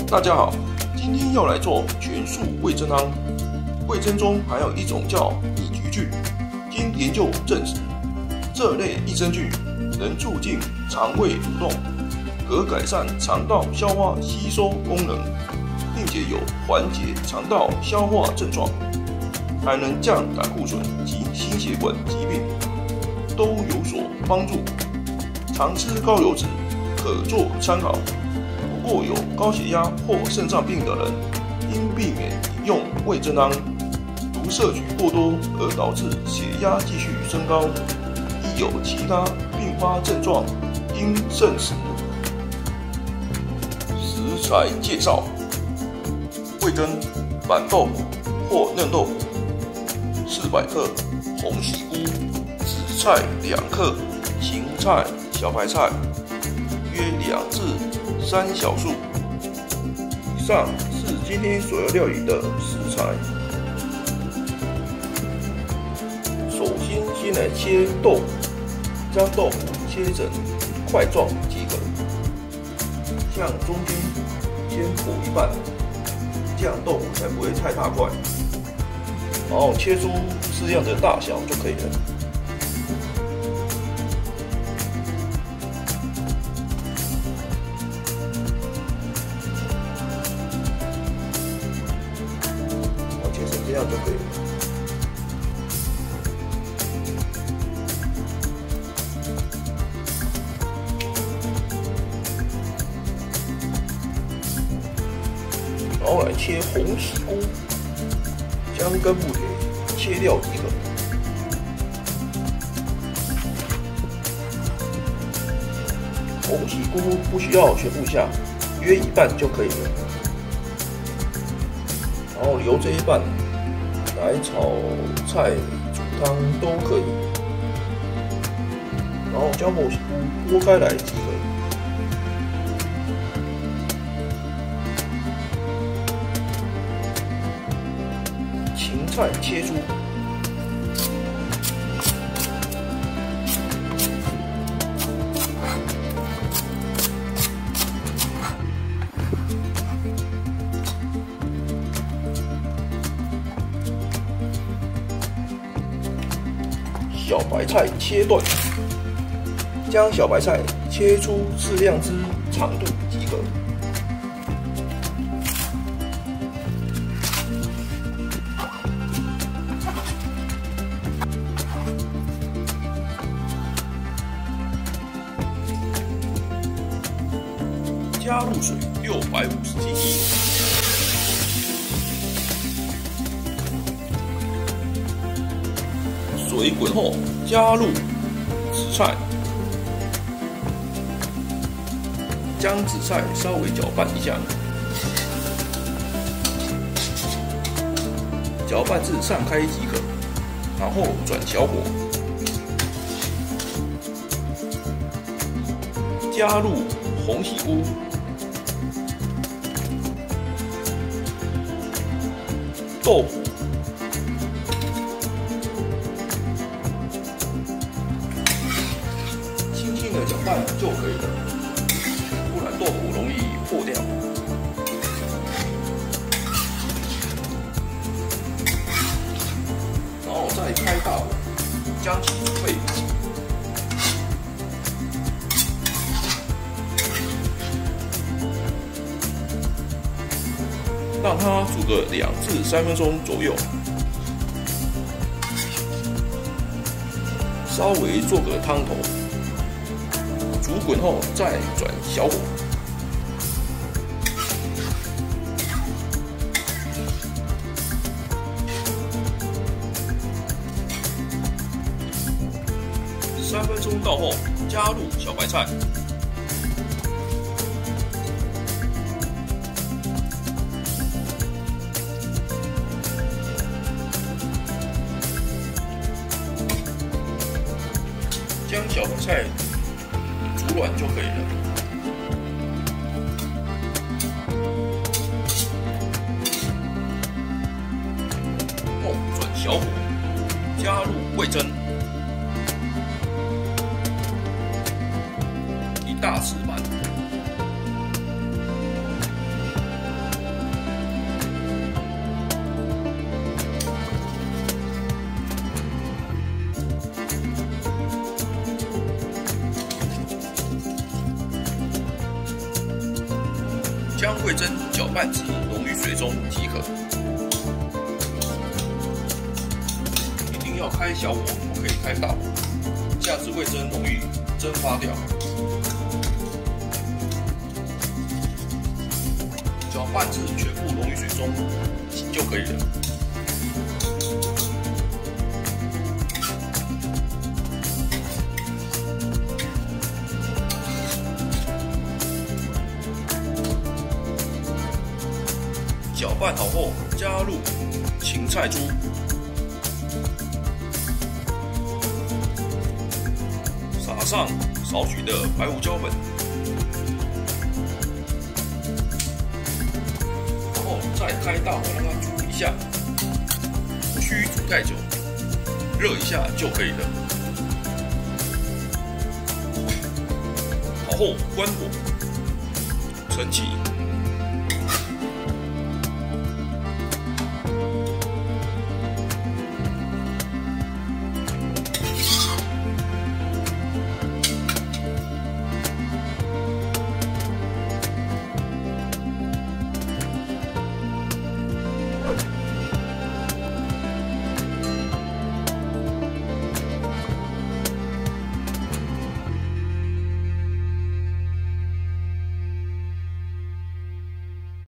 大家好，今天要来做全素味噌汤。味噌中含有一种叫米菊菌，经研究证实，这类益生菌能促进肠胃蠕动，可改善肠道消化吸收功能，并且有缓解肠道消化症状，还能降胆固醇及心血管疾病，都有所帮助。常吃高油脂可做参考。不过有高血压或肾脏病的人，应避免饮用味噌汤，如摄取过多而导致血压继续升高，亦有其他并发症状，应慎食。食材介绍：味噌、板豆腐或嫩豆腐400克，红喜菇、紫菜2克，芹菜、小白菜约2至3小束。以上是今天所要料理的食材。首先来切豆腐，将豆腐切成块状即可，向中间先剖一半，这样豆腐才不会太大块，然后切出适量的大小就可以了。这样就可以了。然后来切红喜菇，将根部给切掉即可。红喜菇不需要全部下，约一半就可以了。然后留这一半来炒菜、煮汤都可以，然后将红喜菇剥开来即可。芹菜切粗，小白菜切断，将小白菜切出适量之长度即可。加入水650cc。水滚后，加入紫菜，将紫菜稍微搅拌一下，搅拌至散开即可，然后转小火，加入红喜菇、豆腐。搅拌就可以了，不然豆腐容易破掉。然后再开大火，将其煮沸，让它煮个2至3分钟左右，稍微做个汤头。煮滚后再转小火，3分钟到后，加入小白菜，将小白菜煮软就可以了。后转小火，加入味噌1大匙半， 味噌搅拌至溶于水中即可。一定要开小火，不可以开大火，这样子味噌容易蒸发掉。搅拌至全部溶于水中就可以了。搅拌好后，加入芹菜珠，撒上少许的白胡椒粉，然后再开大火让它煮一下，不需煮太久，热一下就可以了。好后关火，盛起。